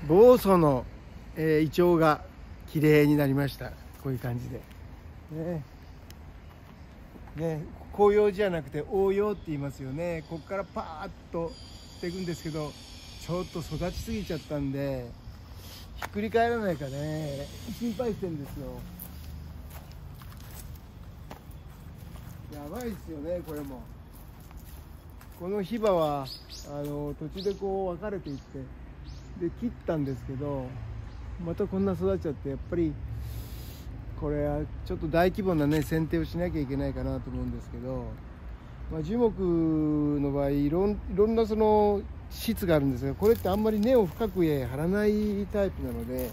房総の、イチョウが綺麗になりました。こういう感じでね、紅葉じゃなくて黄葉って言いますよね。ここからパーッとしていくんですけど、ちょっと育ちすぎちゃったんでひっくり返らないかね、心配してるんですよ。やばいですよね。これもこのヒバは途中でこう分かれていってで切ったんですけど、またこんな育っちゃって、やっぱりこれはちょっと大規模なね剪定をしなきゃいけないかなと思うんですけど、樹木の場合いろんなその質があるんですが、これってあんまり根を深くへ張らないタイプなので、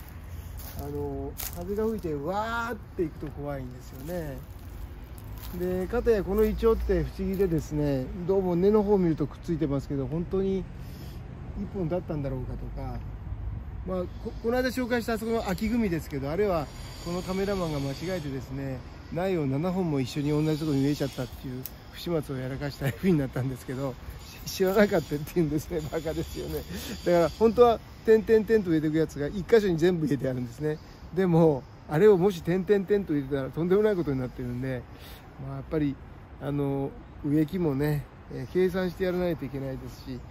風が吹いてわーっていくと怖いんですよね。でかたやこのイチョウって不思議でですね、どうも根の方を見るとくっついてますけど、本当に1本だったんだろうかとか、この間紹介したあそこの秋組ですけど、あれはこのカメラマンが間違えてですね、苗を7本も一緒に同じところに植えちゃったっていう不始末をやらかした風になったんですけど、知らなかったって言うんですね。バカですよね。だから本当は点々点と植えていくやつが1箇所に全部入れてあるんですね。でもあれをもし点々点と入れてたらとんでもないことになってるんで、やっぱり植木もね、計算してやらないといけないですし、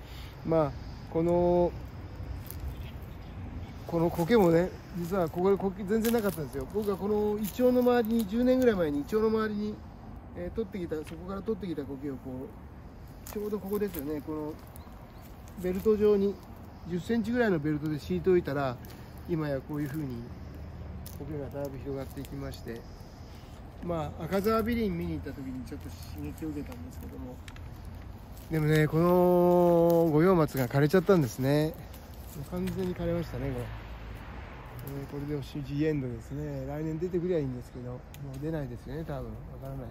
この苔もね、実はここで苔全然なかったんですよ。僕はこのイチョウの周りに10年ぐらい前にイチョウの周りに、そこから取ってきた苔をこうちょうどここですよね、このベルト状に10センチぐらいのベルトで敷いておいたら、今やこういうふうに苔がだいぶ広がっていきまして、赤沢ビリン見に行った時にちょっと刺激を受けたんですけども、でもね、この五葉松が枯れちゃったんですね。完全に枯れましたね、これでジエンドですね。来年出てくりゃいいんですけど、もう出ないですよね、多分。わからない。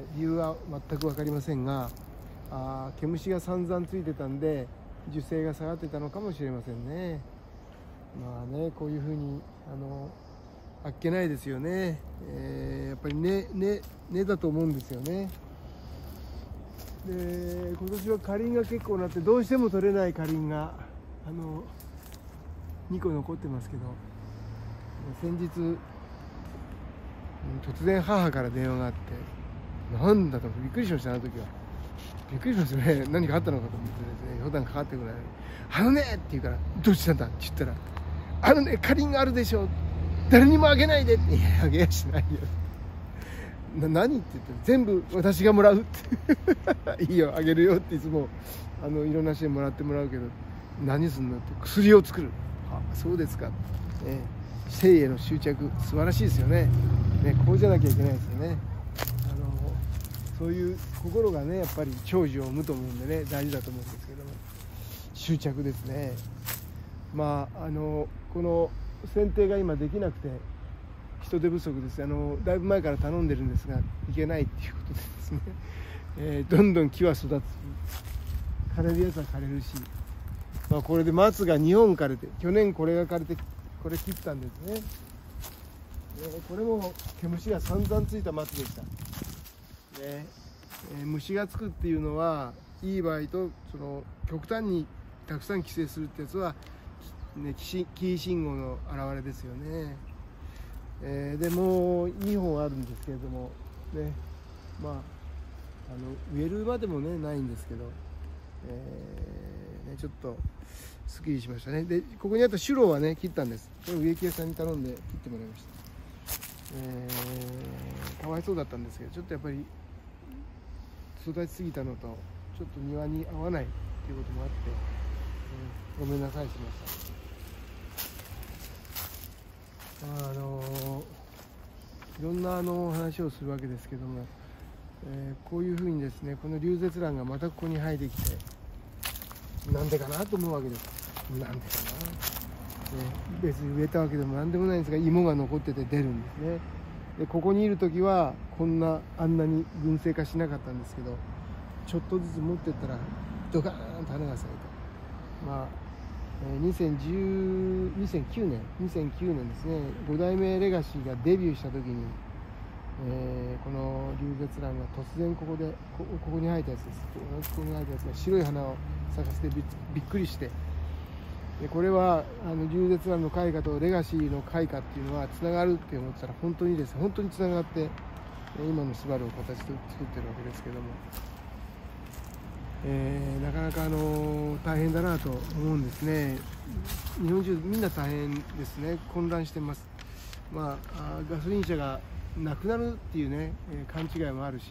理由は全く分かりませんが、毛虫が散々ついてたんで樹勢が下がってたのかもしれませんね。こういうふうにあっけないですよね。やっぱり根だと思うんですよね。で今年は花林が結構なって、どうしても取れない花林が2個残ってますけど、先日突然母から電話があって、なんだとびっくりしました。あの時はびっくりしますよね。何かあったのかと思ってですね、普段かかってこないのに「って言うから「どうしたんだ?」って言ったら「花林があるでしょ、誰にもあげないで」って。「いや、あげやしないよ」何って言って「全部私がもらう」って「いいよ、あげるよ」っていつもいろんな人にもらってもらうけど、何すんのって。薬を作る。そうですか、生への執着素晴らしいですよね。こうじゃなきゃいけないですよね。そういう心がね、やっぱり長寿を生むと思うんでね、大事だと思うんですけども、執着ですね。この剪定が今できなくて人手不足です。だいぶ前から頼んでるんですがいけないっていうことでですね、どんどん木は育つ、枯れるやつは枯れるし、これで松が2本枯れて、去年これが枯れてこれ切ったんですね。これも毛虫が散々ついた松でした。虫がつくっていうのはいい場合と、その極端にたくさん寄生するってやつは、キー信号の表れですよね。でもう2本あるんですけれどもね、植えるまでもねないんですけど、ちょっとすっきりしましたね。でここにあったシュローはね切ったんです。これ植木屋さんに頼んで切ってもらいました。かわいそうだったんですけど、ちょっとやっぱり育ちすぎたのとちょっと庭に合わないっていうこともあって、ごめんなさいしました。いろんな話をするわけですけども、こういうふうにですね、このリュウゼツランがまたここに生えてきて、なんでかなと思うわけです。なんでかな、別に植えたわけでもなんでもないんですが、芋が残ってて出るんですね。でここにいる時はあんなに群生化しなかったんですけど、ちょっとずつ持ってったらドカーンと花が咲いた。2009年ですね、5代目レガシーがデビューした時に、このリュウゼツランが突然ここに生えたやつです。ここに生えたやつが白い花を咲かせてびっくりして、 でこれはリュウゼツランの開花とレガシーの開花っていうのはつながるって思ってたら本当にですね、本当につながって今のスバルを形作ってるわけですけども、なかなか大変だなと思うんですね。日本中みんな大変ですね。混乱してます。ガソリン車がなくなるっていうね、勘違いもあるし、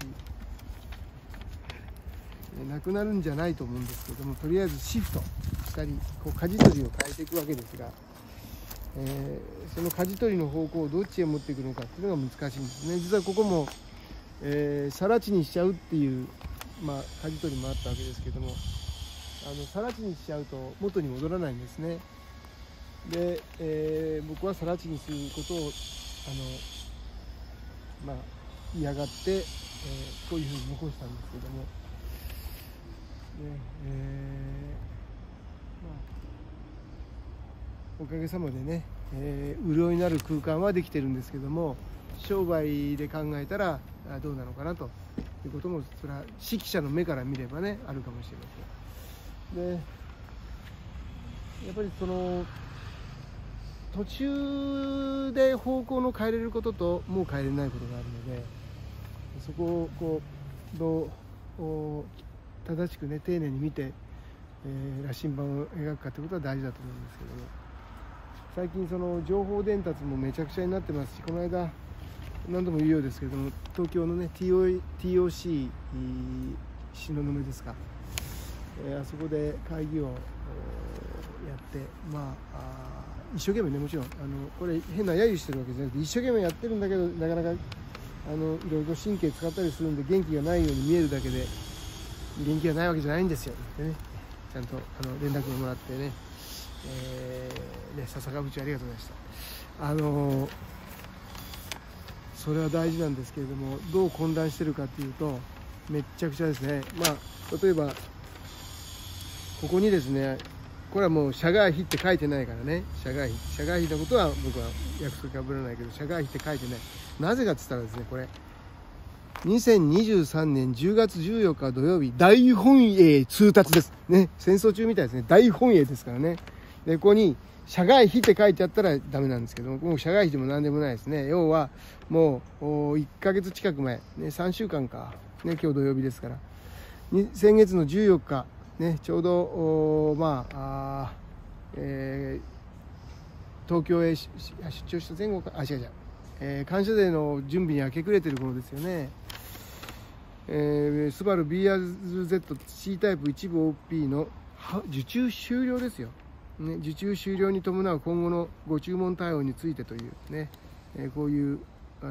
なくなるんじゃないと思うんですけども、とりあえずシフトしたり舵取りを変えていくわけですが、その舵取りの方向をどっちへ持っていくのかっていうのが難しいんですね。実はここも、更地にしちゃうっていう舵取りもあったわけですけども、更地にしちゃうと元に戻らないんですね。で、僕は更地にすることを嫌がって、こういうふうに残したんですけども、おかげさまでね、潤いのある空間はできてるんですけども、商売で考えたらどうなのかなということも、それは指揮者の目から見ればね、あるかもしれません。で、やっぱりその途中で方向の変えれることともう変えれないことがあるので、そこをどう正しくね、丁寧に見て、羅針盤を描くかということは大事だと思うんですけども、最近その情報伝達もめちゃくちゃになってますし、この間何度も言うようですけども、東京のね TOC 東雲ですか、あそこで会議をやって、一生懸命ね、もちろんこれ変な揶揄してるわけじゃなくて、一生懸命やってるんだけど、なかなかいろいろ神経使ったりするんで元気がないように見えるだけで元気がないわけじゃないんですよってね、ちゃんと連絡をもらってね、笹川部長ありがとうございました。それは大事なんですけれども、どう混乱してるかっていうと、めっちゃくちゃですね。例えばここにですね、これはもう社外費って書いてないからね、社外費のことは僕は約束かぶらないけど、社外費って書いてない。なぜかって言ったらですね、これ2023年10月14日土曜日、大本営通達ですね。戦争中みたいですね。大本営ですからね。で、ここに社外費って書いてあったらダメなんですけども、もう社外費でも何でもないですね。要はもう1ヶ月近く前、ね、3週間か、ね、今日土曜日ですから、先月の14日、ね、ちょうど東京へ出張した前後か、感謝デーの準備に明け暮れてる頃ですよね。スバル BRZ-C タイプ一部 OP の受注終了ですよ、ね、受注終了に伴う今後のご注文対応についてというね、こういう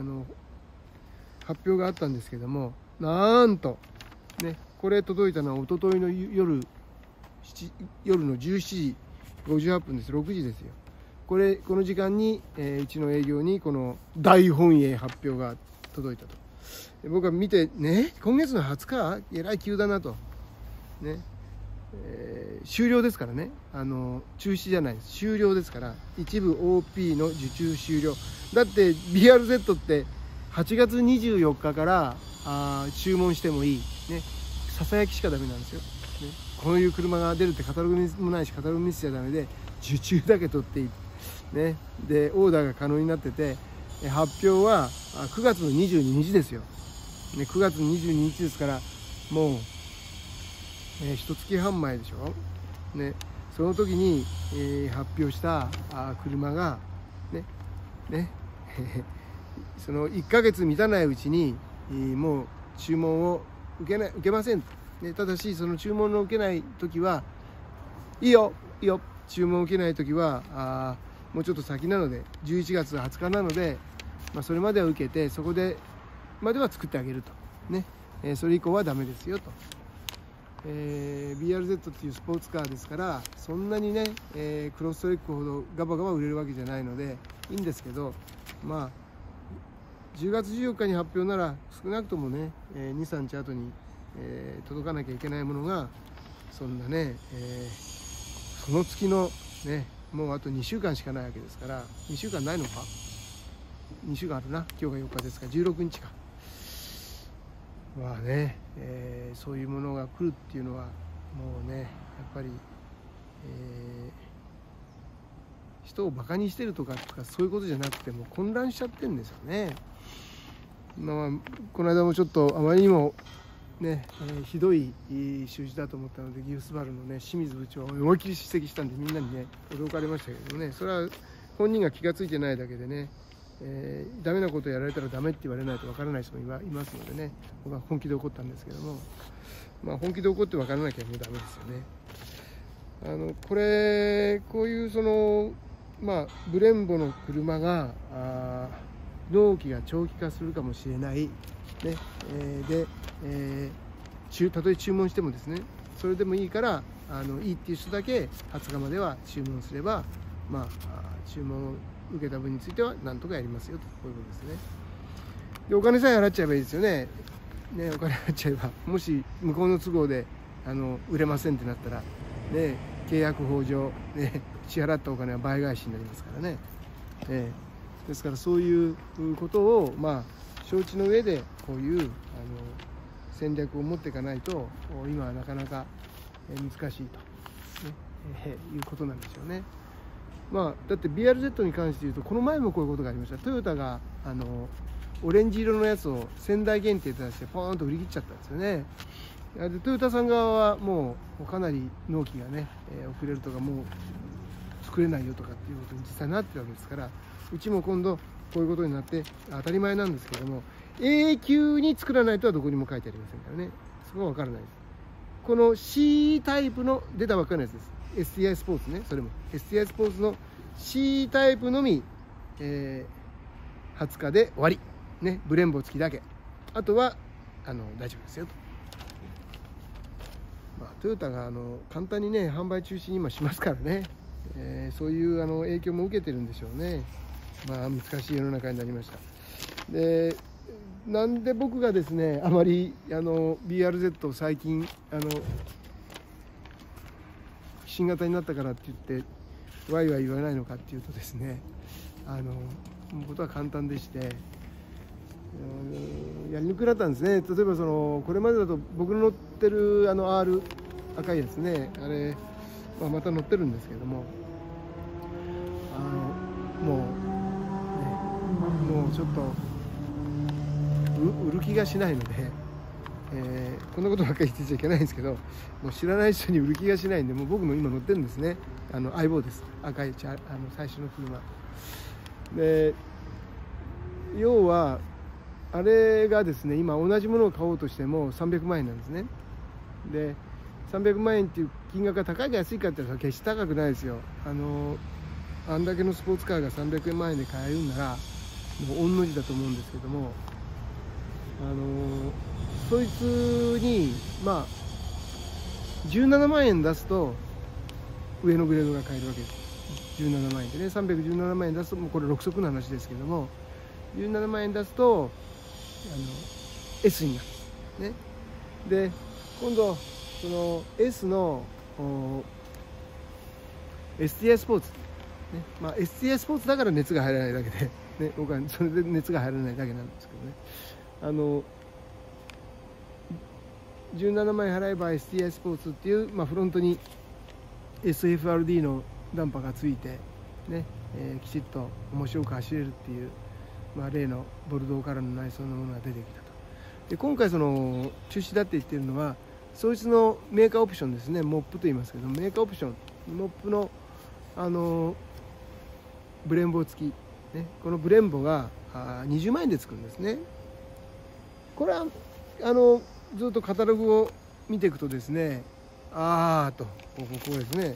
発表があったんですけども、なんとね、これ届いたのは一昨日の夜の17時58分です。6時ですよ。この時間に、うちの営業にこの大本営発表が届いたと。僕は見てね、今月の20日えらい急だなとね、終了ですからね、中止じゃないです、終了ですから、一部 OP の受注終了だって。 BRZ って8月24日から注文してもいいね、ささやきしかダメなんですよ、ね、こういう車が出るってカタログもないし、カタログ見せちゃダメで、受注だけ取っていいね。でオーダーが可能になってて、発表は9月の22日ですよ、ね、9月の22日ですから、もう1月半前でしょ、ね、その時に、発表した車がねその1ヶ月満たないうちに、もう注文を受けません、ね、ただしその注文の受けない時はいいよ注文を受けない時はもうちょっと先なので11月20日なので、それまでは受けて、そこでまでは作ってあげるとね、それ以降はダメですよと。BRZ っていうスポーツカーですから、そんなにね、クロストレックほどガバガバ売れるわけじゃないのでいいんですけど、10月14日に発表なら少なくともね、2、3日後に、届かなきゃいけないものが、そんなね、その月のね、もうあと2週間しかないわけですから、2週間ないのか、2週間あるな、今日が4日ですから16日か。そういうものが来るっていうのはもうね、やっぱり、 人をバカにしてるとかそういうことじゃなくても混乱しちゃってるんですよね。まあ、この間もちょっとあまりにもね、ひどい習字だと思ったので、岐阜スバルのね清水部長を思いっきり叱責したんで、みんなにね驚かれましたけどもね、それは本人が気が付いてないだけでね、ダメなことをやられたらダメって言われないと分からない人もいますのでね、僕は本気で怒ったんですけども、まあ、本気で怒って分からなきゃもうダメですよね。こういうそのまあブレンボの車が納期が長期化するかもしれないね、で、たとえ注文してもですね、それでもいいからいいっていう人だけ20日までは注文すれば、まあ注文を受けた分についてはなんとかやりますよと、こういうことですね。でお金さえ払っちゃえばいいですよね。お金払っちゃえば、もし向こうの都合で売れませんってなったら、ね、契約法上、ね、支払ったお金は倍返しになりますからね。ですからそういうことをまあ承知の上でこういう戦略を持っていかないと今はなかなか難しいと、いうことなんでしょうね。まあ、だって BRZ に関して言うと、この前もこういうことがありました。トヨタがオレンジ色のやつを仙台限定で出してポーンと売り切っちゃったんですよね。でトヨタさん側はもうかなり納期がね、遅れるとか、もう作れないよとかっていうことに実際なってるわけですから、うちも今度こういうことになって当たり前なんですけども、永久に作らないとはどこにも書いてありませんからね、そこは分からないです。この C タイプの出たばっかりのやつです。STI スポーツね、それも STI スポーツの C タイプのみ、20日で終わり、ね、ブレンボ付きだけ、あとは大丈夫ですよと。まあ、トヨタが簡単にね販売中止に今しますからね、そういう影響も受けてるんでしょうね。まあ難しい世の中になりました。でなんで僕がですねあまりBRZ を最近新型になったからって言ってワイワイ言わないのかっていうとですね、ことは簡単でして、やりにくくなったんですね。例えばこれまでだと僕の乗ってるR 赤いですね、あれ、また乗ってるんですけども、もうちょっと売る気がしないので、こんなことばっかり言ってちゃいけないんですけど、もう知らない人に売る気がしないんで、もう僕も今乗ってるんですね。相棒です、赤い最初の車で、要はあれがですね、今同じものを買おうとしても300万円なんですね。で300万円っていう金額が高いか安いかって言ったら決して高くないですよ。あんだけのスポーツカーが300万円で買えるんならもう御の字だと思うんですけども、そいつにまあ17万円出すと上のグレードが買えるわけです。17万円でね、317万円出すと、もうこれ6足の話ですけども、17万円出すとS になるね。で今度その S のSTI スポーツ、ね、まあ STI スポーツだから熱が入らないだけで、ね、僕はそれで熱が入らないだけなんですけどね、17万円払えば STI スポーツっていう、フロントに SFRD のダンパがついて、ねきちっと面白く走れるっていう、例のボルドーカラーの内装のものが出てきたと。で今回中止だって言ってるのは、そいつのメーカーオプションですね、モップと言いますけど、メーカーオプション、モップのブレンボ付き、ね、このブレンボが20万円でつくんですね。これはずっとカタログを見ていくとですね、ここですね、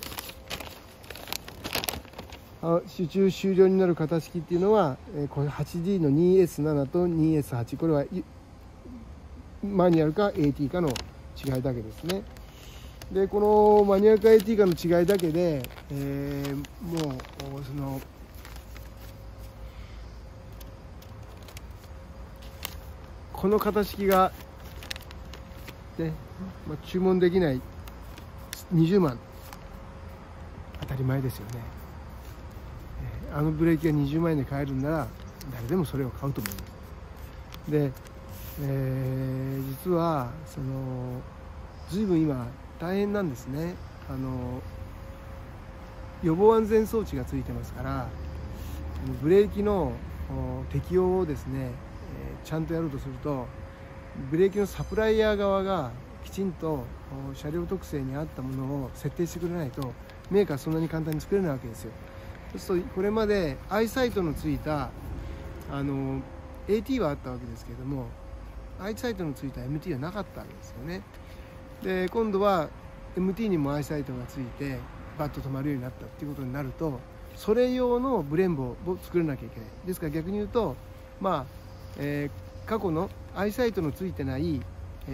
受注終了になる型式っていうのは、これ 8D の 2S7 と 2S8、これはマニュアルか AT かの違いだけですね。でこのマニュアルか AT かの違いだけで、もうこの型式が、ね注文できない20万、当たり前ですよね。ブレーキが20万円で買えるんなら誰でもそれを買うと思います。で、実は随分今大変なんですね。 予防安全装置がついてますから、ブレーキの適用をですね、ちゃんとやろうとすると、ブレーキのサプライヤー側がきちんと車両特性に合ったものを設定してくれないと、メーカーはそんなに簡単に作れないわけですよ。そうするとこれまでアイサイトのついたAT はあったわけですけれども、アイサイトのついた MT はなかったわけですよね。で今度は MT にもアイサイトがついてバッと止まるようになったっていうことになると、それ用のブレンボを作らなきゃいけない。ですから逆に言うと、過去のアイサイトのついてない、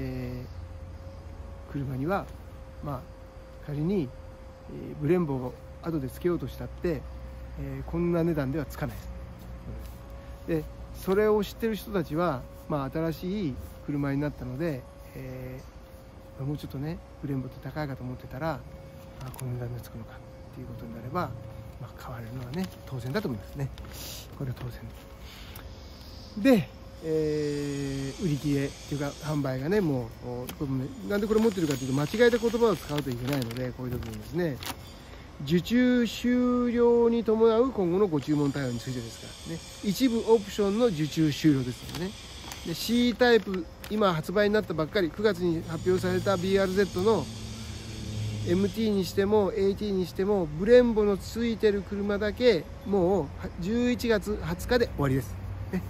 車には仮に、ブレンボを後でつけようとしたって、こんな値段ではつかないで、それを知ってる人たちは、新しい車になったので、もうちょっとねブレンボって高いかと思ってたら、この値段でつくのかっていうことになれば、買われるのはね当然だと思いますね。これは当然で、売り切れっていうか販売がね、もうなんでこれ持ってるかというと、間違えた言葉を使うといけないので、こういう時にですね、受注終了に伴う今後のご注文対応についてですからね、一部オプションの受注終了ですよね。で C タイプ、今発売になったばっかり、9月に発表された BRZ の MT にしても AT にしても、ブレンボのついてる車だけもう11月20日で終わりです、ね。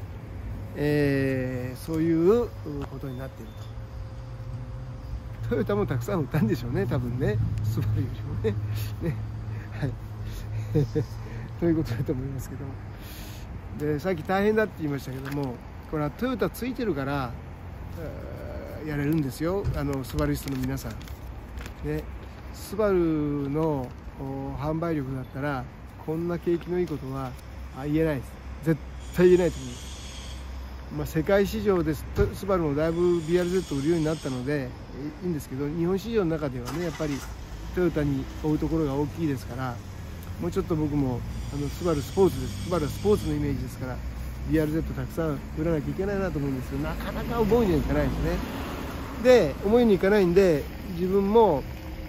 そういうことになっていると。トヨタもたくさん売ったんでしょうね、多分ね、スバルよりもね。はいということだと思いますけど、でさっき大変だって言いましたけども、これはトヨタついてるからやれるんですよ、スバルストの皆さんね。スバルの販売力だったらこんな景気のいいことは言えないです。絶対言えないと思います。世界市場でスバルもだいぶ BRZ を売るようになったのでいいんですけど、日本市場の中ではね、やっぱりトヨタに追うところが大きいですから、もうちょっと僕もスバルスポーツです。スバルはスポーツのイメージですから、 BRZ たくさん売らなきゃいけないなと思うんですけど、なかなか思うにはいかないですね。で思いにいかないんで、自分も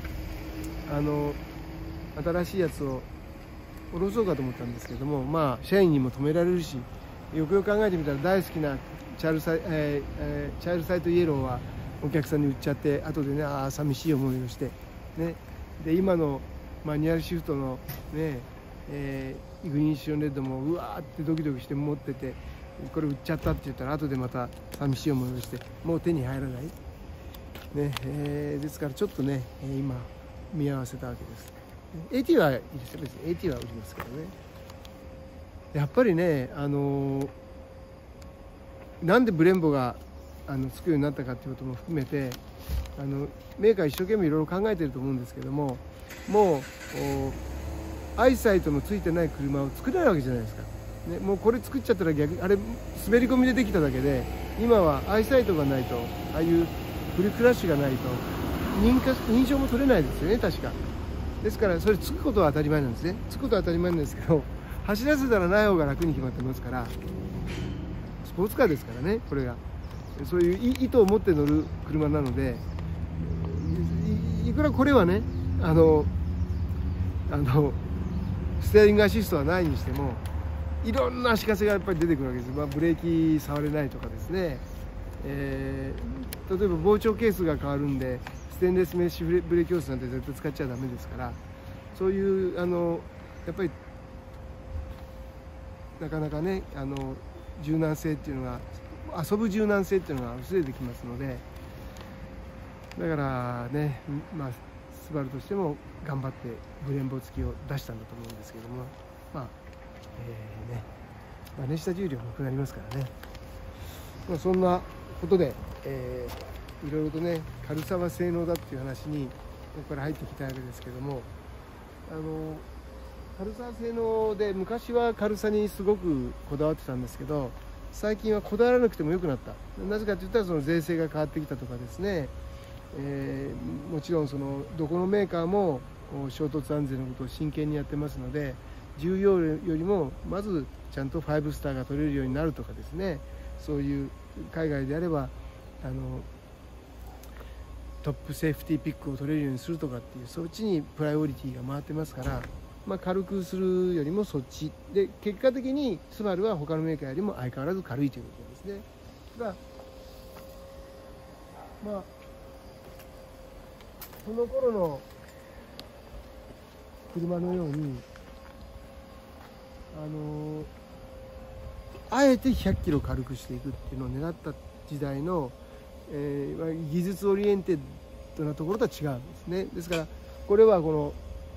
新しいやつを下ろそうかと思ったんですけども、社員にも止められるし、よくよく考えてみたら大好きなチャイルサイトイエローはお客さんに売っちゃって、後でね寂しい思いをしてね。で今のマニュアルシフトのね、イグニッションレッドもうわーってドキドキして持ってて、これ売っちゃったって言ったら後でまた寂しい思いをして、もう手に入らないね。ですからちょっとね今見合わせたわけです。AT はいいですよ、別に AT は売りますけどね。やっぱりね、なんでブレンボがつくようになったかっていうことも含めて、メーカー一生懸命いろいろ考えてると思うんですけども、もうアイサイトのついてない車を作れないわけじゃないですか、ね。もうこれ作っちゃったら逆、あれ滑り込みでできただけで、今はアイサイトがないと、ああいうフルクラッシュがないと認証も取れないですよね、確か。ですからそれつくことは当たり前なんですね。つくことは当たり前なんですけど、走らせたらない方が楽に決まってますから、スポーツカーですからね、これが。そういう意図を持って乗る車なので、いくらこれはねステアリングアシストはないにしても、いろんな足かせがやっぱり出てくるわけです。ブレーキ触れないとかですね、例えば膨張ケースが変わるんでステンレスメッシュブレーキホースなんて絶対使っちゃダメですから、そういうやっぱりなかなかね柔軟性っていうのが、遊ぶ柔軟性っていうのが薄れてきますので、だからね、スバルとしても頑張ってブレンボ付きを出したんだと思うんですけども、熱した重量もなくなりますからね。そんなことで、いろいろとね軽さは性能だっていう話にここから入ってきたわけですけども、軽さ性能で昔は軽さにすごくこだわってたんですけど、最近はこだわらなくても良くなった。なぜかといったらその税制が変わってきたとかですね、もちろんどこのメーカーも衝突安全のことを真剣にやってますので、重要よりもまずちゃんと5スターが取れるようになるとかですね、そういう海外であればトップセーフティーピックを取れるようにするとかっていう、そっちにプライオリティが回ってますから、 まあ、軽くするよりもそっちで、結果的にスバルは他のメーカーよりも相変わらず軽いということですね。がまあその頃の車のようにあえて100キロ軽くしていくっていうのを狙った時代の、技術オリエンテッドなところとは違うんですね。ですからこれはこの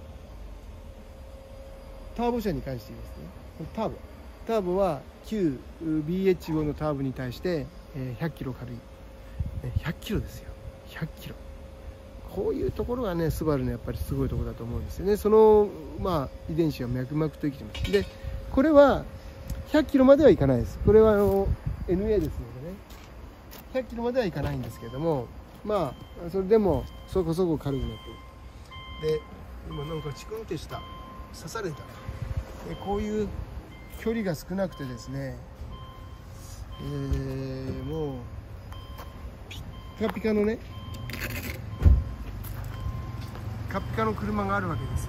ターボ車に関してですね、ターボは旧 BH5 のターボに対して100キロ軽い、100キロですよ、100キロ。こういうところがねスバルのやっぱりすごいところだと思うんですよね。そのまあ遺伝子が脈々と生きてます。でこれは100キロまではいかないです。これはNA ですのでね、100キロまではいかないんですけれども、まあそれでもそこそこ軽くなってる。で今なんかチクンってした刺された。でこういう距離が少なくてですね、もうピッカピカのねピカピカの車があるわけですよ。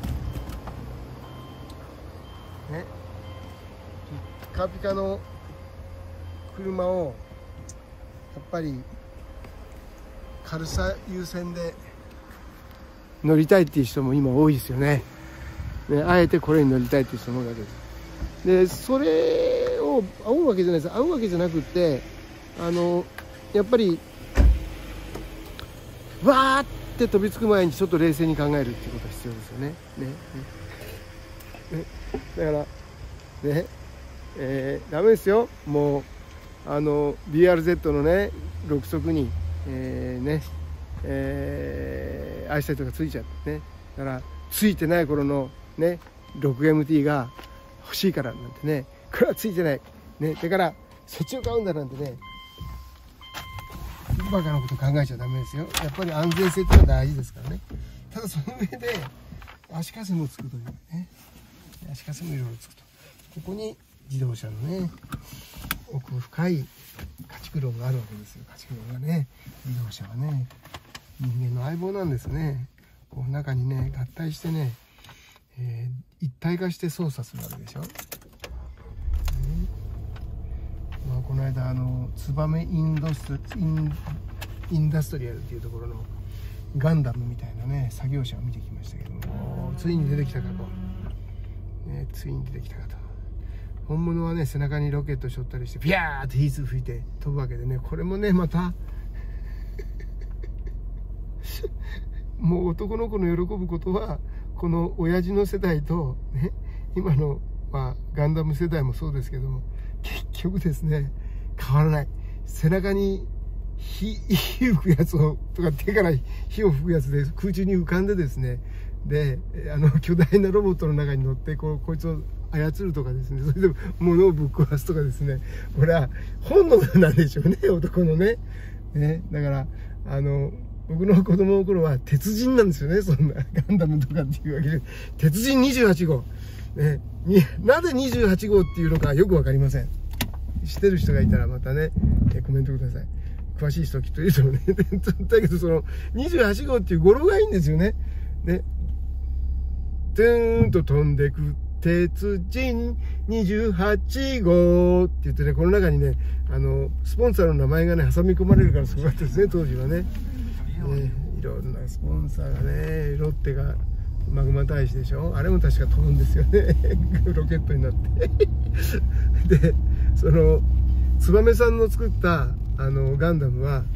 ね、ピカピカの車をやっぱり軽さ優先で乗りたいっていう人も今多いですよね。あえてこれに乗りたいっていう人も多いわけです。でそれを煽るわけじゃないです。煽るわけじゃなくってやっぱりわーって飛びつく前にちょっと冷静に考えるっていうことが必要ですよね。だからね、ダメですよ。もうBRZ のね6速にアイサイトがついちゃってね。だからついてない頃のね 6MT が欲しいからなんてね、これはついてないね。だからそっちを買うんだなんてね、バカなこと考えちゃダメですよ。やっぱり安全性っていうのは大事ですからね。ただその上で足かせもつくというね、足かせもいろいろつくと、ここに自動車のね奥深い家畜論があるわけですよ。家畜論がね、自動車はね人間の相棒なんですね。こう中にね合体してね、一体化して操作するわけでしょ。まあ、この間ツバメインダストリアルっていうところのガンダムみたいなね作業車を見てきましたけども、ついに出てきたかと、ついに出てきたかと。本物はね背中にロケットしょったりしてピャーってヒース吹いて飛ぶわけでね、これもねまたもう男の子の喜ぶことはこの親父の世代と、ね、今の、ガンダム世代もそうですけども、結局ですね変わらない。背中に火吹くやつをとか手から火を吹くやつで空中に浮かんでですね、で巨大なロボットの中に乗ってこいつを操るとかですね、それで物をぶっ壊すとかですね、これは本能なんでしょうね、男のね。だから僕の子供の頃は鉄人なんですよね。そんなガンダムとかっていうわけで、鉄人28号、ね、なぜ28号っていうのかよく分かりません。知ってる人がいたらまたねコメントください。詳しい人はきっといると思うね。だけどその28号っていう語呂がいいんですよね。でトゥーンと飛んでく鉄人28号って言ってね、この中にねスポンサーの名前がね挟み込まれるからすごかったですね、当時はね。いろんなスポンサーがね、ロッテがマグマ大使でしょ、あれも確か飛ぶんですよねロケットになってでその燕さんの作ったガンダムは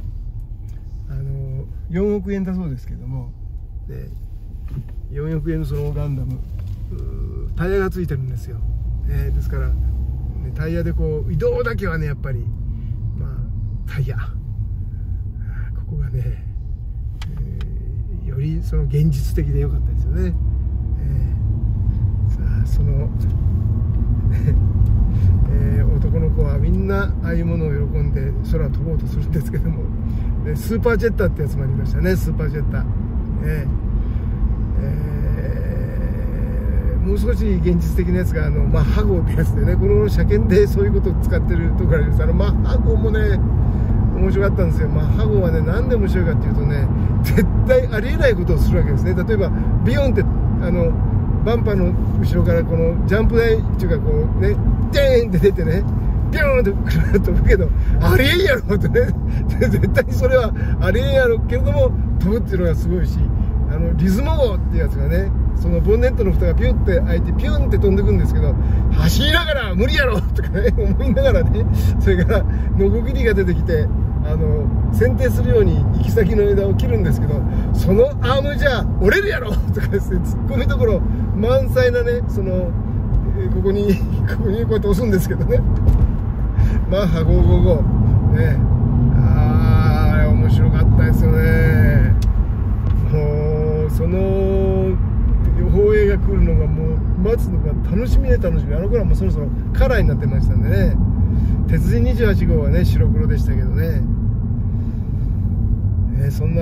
4億円だそうですけども、で4億円のそのガンダムタイヤがついてるんですよ。ですから、ね、タイヤでこう移動だけはねやっぱりタイヤここがね、よりその現実的で良かったですよね。さあその、男の子はみんなああいうものを喜んで空を飛ぼうとするんですけども、スーパージェッターってやつもありましたね。スーパージェッター、もう少し現実的なやつがマッハ号ってやつでね、この車検でそういうことを使ってるところがあります。マッハ号もね面白かったんですよ。マッハ号はねなんで面白いかっていうとね、絶対ありえないことをするわけですね。例えばビヨンってバンパーの後ろからこのジャンプ台っていうかこうねデーンって出てねビューンって車が飛ぶけどありえんやろってね絶対にそれはありえんやろけれども飛ぶっていうのがすごいし、リズム王っていうやつがねそのボンネットの蓋がピュッて開いてピュンって飛んでくるんですけど走りながら無理やろとかね思いながらね、それからノコギリが出てきて剪定するように行き先の枝を切るんですけどそのアームじゃ折れるやろとかですねツッコミどころ満載なねここにこうやって押すんですけどねマッハ555ねあれ面白かったですよね。もうその放映が来るのがもう待つのが楽しみで楽しみ。頃はもうそろそろカラーになってましたんでね。鉄人28号はね白黒でしたけどね、そんな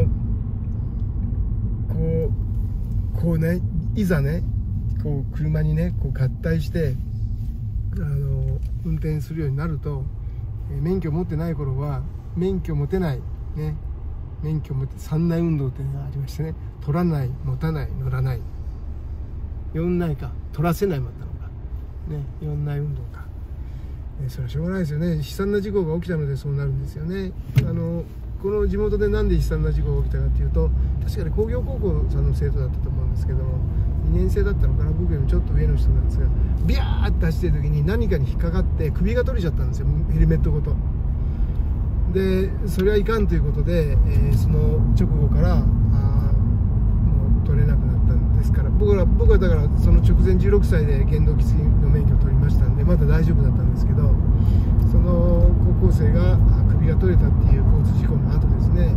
こうねいざねこう車にねこう合体して運転するようになると、免許持ってない頃は免許持てないね免許持って3内運動っていうのがありましてね、取らない持たない乗らない4内か取らせないもあったのかね4内運動か、それはしょうがないですよね。悲惨な事故が起きたのでそうなるんですよね。この地元でなんで悲惨な事故が起きたかっていうと確かに工業高校さんの生徒だったと思うんですけども2年生だったのかな、僕よりちょっと上の人なんですがビャーって走ってる時に何かに引っかかって首が取れちゃったんですよ、ヘルメットごとで。それはいかんということで、その直後からもう取れなくなったんですから、僕はだからその直前16歳で原動機付きの免許を取りましたんでまだ大丈夫だったんですけど、その高校生が首が取れたっていう交通事故の後ですね、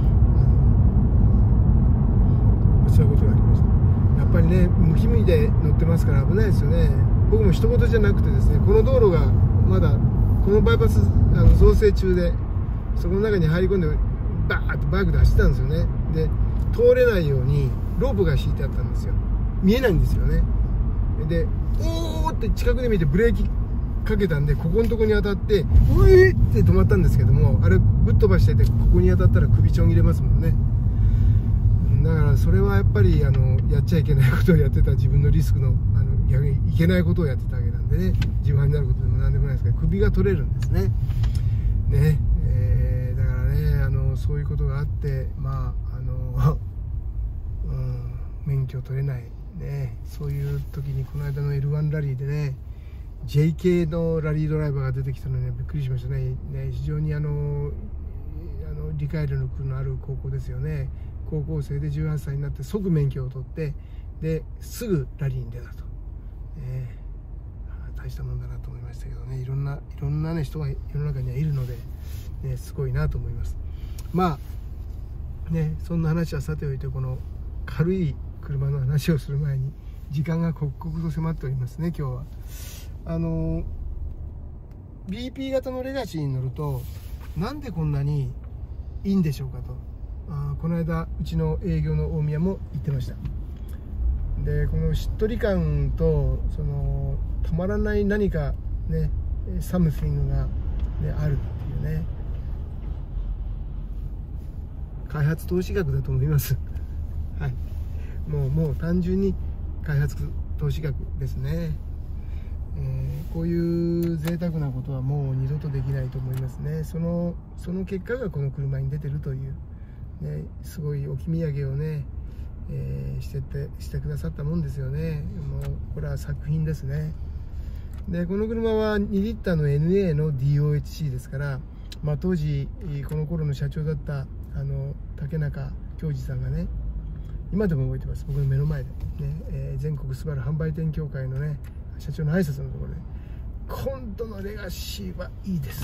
そういうことがありました。やっぱりね無気味で乗ってますから危ないですよね。僕も一言じゃなくてですね、この道路がまだこのバイパス造成中でそこの中に入り込んでバーッとバイクで走ってたんですよね。で通れないようにロープが引いてあったんですよ。見えないんですよね。でおーって近くで見てブレーキかけたんでここのとこに当たってうえーって止まったんですけども、あれぶっ飛ばしててここに当たったら首ちょん切れますもんね。だからそれはやっぱりやっちゃいけないことをやってた、自分のリスクの逆にいけないことをやってたわけなんでね、自慢になることでもなんでもないですけど首が取れるんですね。だからねそういうことがあって免許取れないね、そういう時にこの間の L1 ラリーでね JK のラリードライバーが出てきたのに、びっくりしましたね。非常に理解力のある高校ですよね。高校生で18歳になって即免許を取ってですぐラリーに出たと、大したもんだなと思いましたけどね。いろんな、ね、人が世の中にはいるので、すごいなと思います。そんな話はさておいて、この軽い車の話をする前に時間が刻々と迫っておりますね。今日はBP 型のレガシーに乗るとなんでこんなにいいんでしょうかと、この間うちの営業の大宮も言ってました。でこのしっとり感と止まらない何かねサムシングが、あるっていうね、開発投資額だと思いますはい、もう単純に開発投資額ですね。こういう贅沢なことはもう二度とできないと思いますね。その結果がこの車に出てるという、すごい置き土産をね、してくださったもんですよね。もうこれは作品ですね。でこの車は2リッターの NA の DOHC ですから、当時この頃の社長だった竹中恭二さんがね、今でも覚えてます、僕の目の前で、全国スバル販売店協会のね社長の挨拶のところで今度のレガシーはいいです、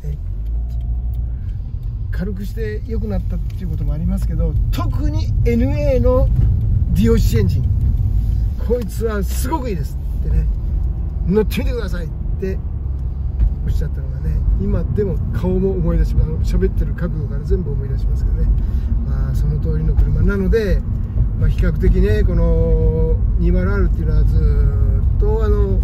軽くして良くなったっていうこともありますけど、特に NA の DOHC エンジンこいつはすごくいいですってね、乗ってみてくださいっておっしゃったのがね、今でも顔も思い出します。喋ってる角度から全部思い出しますけどね、その通りの車なので、比較的ねこの 20R っていうのはずっと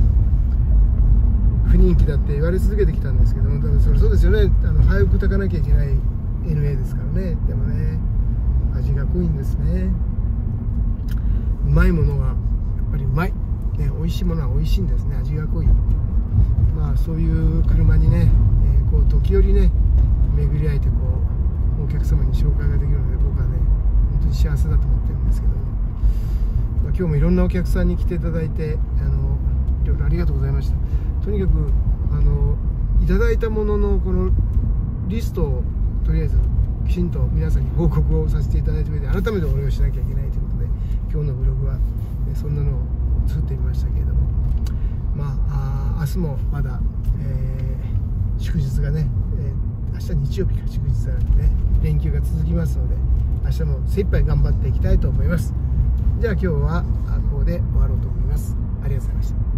不人気だって言われ続けてきたんですけども、多分それそうですよね。早く炊かなきゃいけない NA ですからね。でもね味が濃いんですね。うまいものがまい、ね、美味しいものは美味しいんですね。味が濃い、まあそういう車にね、こう時折ね巡り合えて、こうお客様に紹介ができるので、僕はね本当に幸せだと思ってるんですけども、まあ、今日もいろんなお客さんに来ていただいて、いろいろありがとうございました。とにかくいただいたもののこのリストをとりあえずきちんと皆さんに報告をさせていただいた上で、改めてお礼をしなきゃいけないということで、今日のブログはそんなのを作ってみましたけれども、まあ明日もまだ、祝日がね、明日日曜日か祝日なのでね、連休が続きますので、明日も精一杯頑張っていきたいと思います。じゃあ今日はここで終わろうと思います。ありがとうございました。